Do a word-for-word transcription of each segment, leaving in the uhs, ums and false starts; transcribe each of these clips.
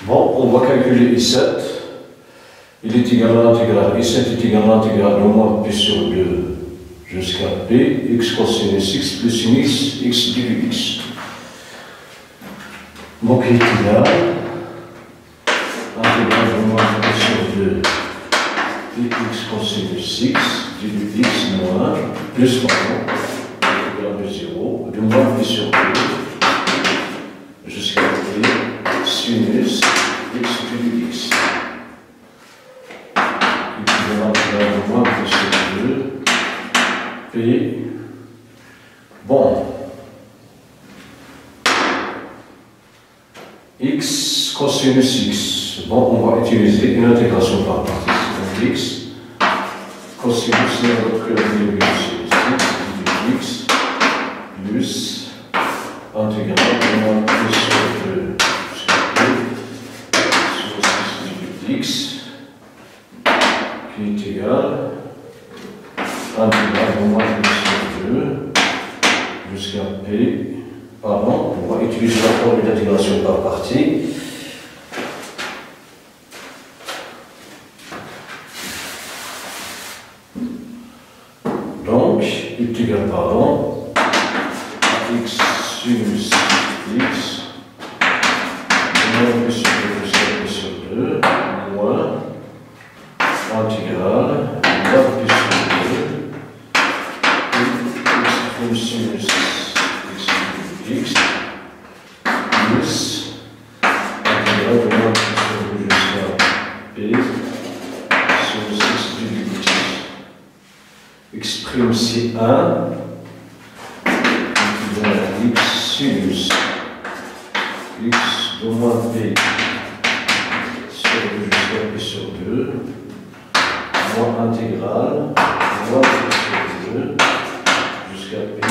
Bon, on va calculer I sept. Il est égal à l'intégrale. I sept est égal à l'intégrale de moins P sur deux jusqu'à P, x cosinus x plus sin x, x du x. Donc il est égal à l'intégrale de moins P sur deux dx cosinus x, du x moins, plus pardon, égal de zéro, de moins P sur deux jusqu'à P, sinus x du x. De moins P sur deux, P, bon, x cosinus x, bon, on va utiliser une intégration par partie, donc x, cosinus c'est notre dérivé de sinus x, plus intégrale de moins P sur deux jusqu'à P, sur six du x, qui est égal à intégrale de moins P sur deux jusqu'à P. Pardon, on va utiliser la formule d'intégration par partie. Donc, il est égal, pardon, à x sinus x, moins P sur deux jusqu'à P sur deux, moins intégrale, moins P sur deux, et x sinus x x, plus intégrale de moins P sur deux jusqu'à P, sur six du x. Exprime C un, qui donne à x sinus x de moins P sur deux jusqu'à P sur deux, moins intégrale, moins P sur deux, jusqu'à P,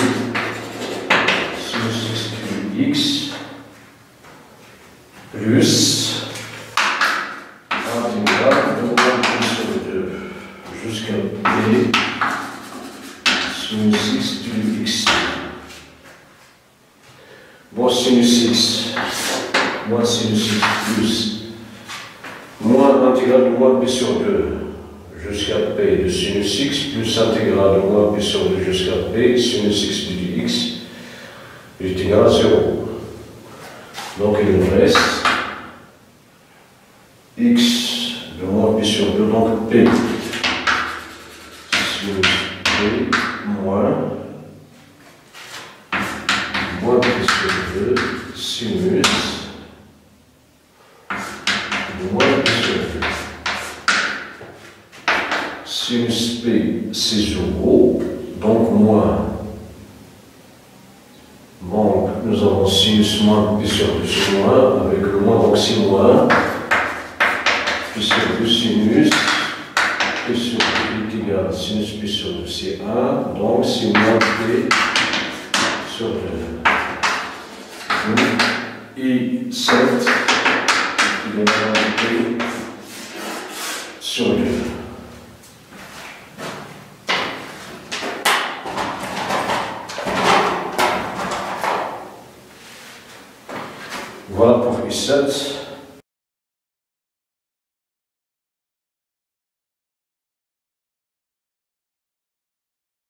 sinus x du x, plus intégrale de moins P sur deux, jusqu'à P, sinus x du x. Bon, sinus x, moins sinus x plus, moins intégrale de moins P sur deux, jusqu'à P de sinus x plus intégrale de moins P sur deux jusqu'à P sinus x du x est égal à zéro. Donc il nous reste x de moins P sur deux, donc P sinus P moins moins P sur deux sinus de moins P sur deux. Sinus P, c'est zéro, donc moins. Donc, nous avons sinus moins P sur deux, c'est moins, avec le moins, donc c'est moins. P sur deux, sinus, P sur deux est égal à sinus P sur deux, c'est un, donc c'est moins P sur deux. Donc, I sept est égal à P sur deux.